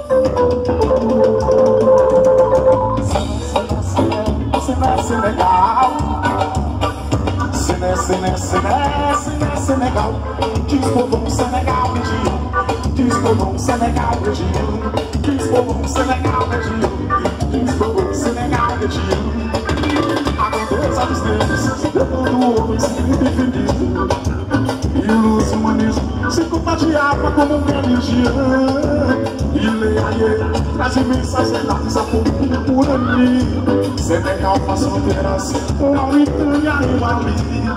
Senegal, diz povo Senegal mediano, diz povo Senegal mediano, diz povo Senegal mediano, diz povo Senegal mediano. A grandeza dos negros, levando homens indefinido, e o humanismo se contagiava como religião. E leia, traz imensas verdades a pouco por ali. Senegal faz fronteiras, Mauritânia e Mali.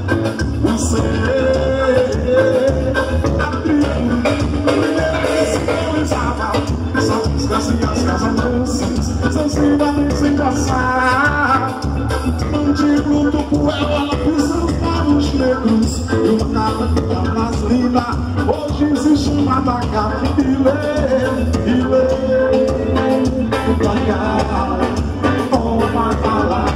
A tribo simbolizava essas músicas e as casamdanças, são cidadãos sem passar. Antigo do poema, ela pisou para os negros, e uma cara mais linda hoje se chama Dakar. Dakar, oh my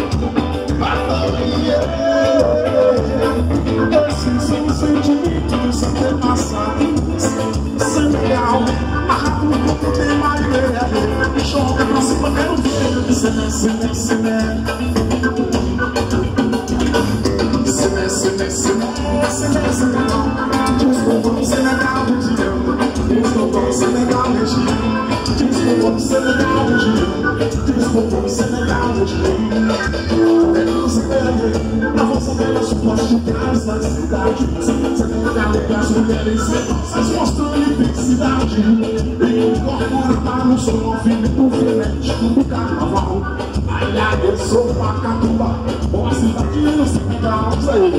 esses são os sentimentos antepassados. Senegal, amarrado no corpo tem madeira, joga pra cima, quero ver. Sené, sené, sené, sené, sené, sené, sené, sené. Desculpa, Senegal região, desculpa, Senegal região, desculpa, Senegal região, desculpa, Senegal região. Na vossa bela suporte de trás da cidade, Senegal e as mulheres venosas mostram diversidade. Incorporada no som movimento frenético do carnaval. Aliás, sou Pacatuba, uma cidade no Senegal.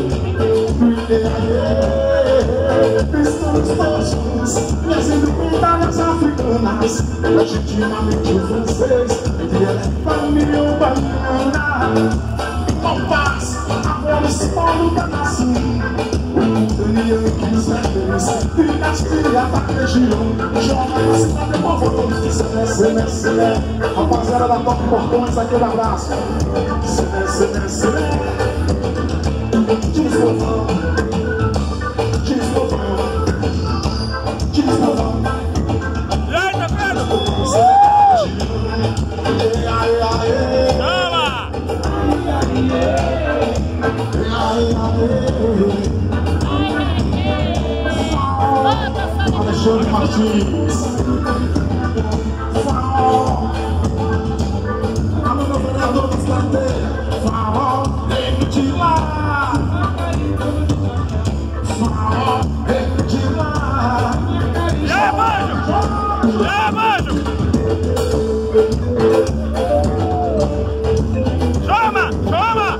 Estamos todos juntos, trazendo medalhas africanas, legitimamente o francês, que é família baiana. Paz, amor, espólio da nação, o Daniel que os rebeldes, dinastia da região, joga na cidade, povo todo, Sené, Sené, Sené. Rapaziada da Top Portões, aquele abraço. Sené, Sené, Sené. Diz povão, diz povão, diz povão. E aí, tá vendo? Alexandre Martins, Farol, alô meu vereador das plateias, Farol, vem de lá, Farol, vem de lá. E aí, Manjo? E aí, Manjo? Chama, chama!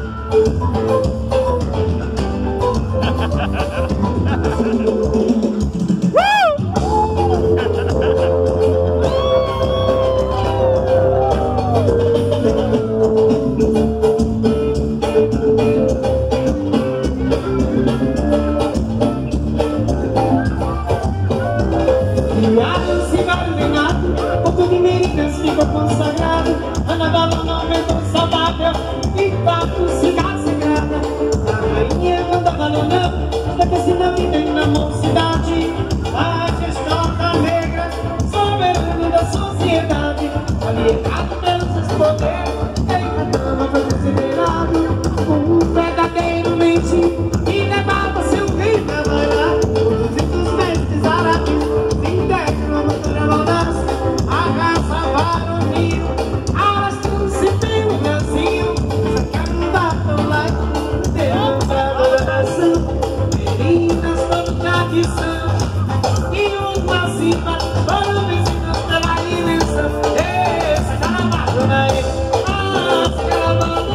Consagrado, Ana no nome do saudável, e quatro cidades sagrada. A rainha mandava no não, da piscina vida na mocidade. A gestão da negra, soberano da sociedade. Alienado pelos seus poderes, em a dama foi considerado como verdadeiramente e levava seu rei pra bailar. Os mestres árabes, interno na cultura maldade. A raça varonil, arrastando se pelo Brasil, sacando da tão lá, derrubando a nação, meninas por tradição, e uma cima, para o vizinho pela imensa, esse carnaval na esse carnaval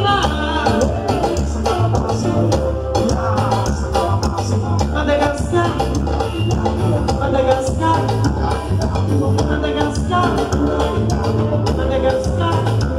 Madagascar, Madagascar, Madagascar, Madagascar.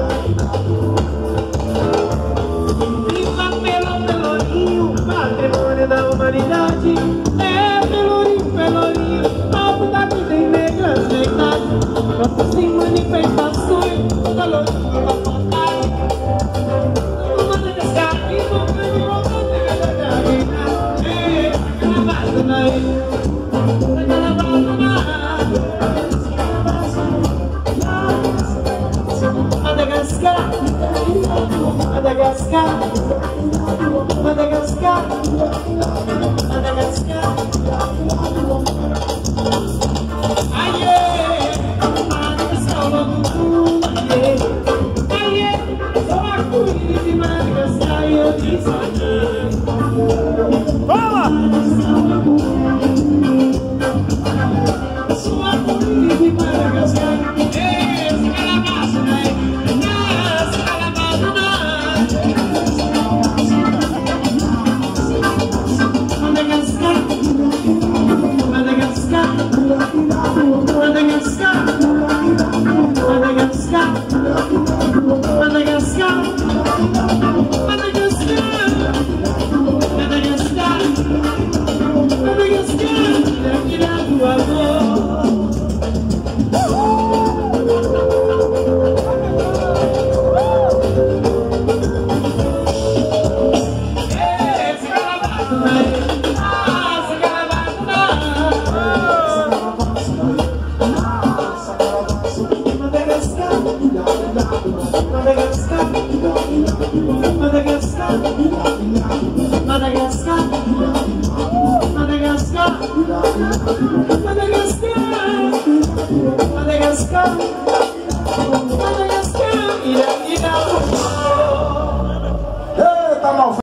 Viva pelo Pelourinho, patrimônio da humanidade. É Pelourinho, Pelourinho, palco da vida em negra ajeitada. Campos em manifestações, Pelourinho da vontade. Madagascar, viva pelo Pelourinho, carnaval na ilha, carnaval na ilha. Madagascar,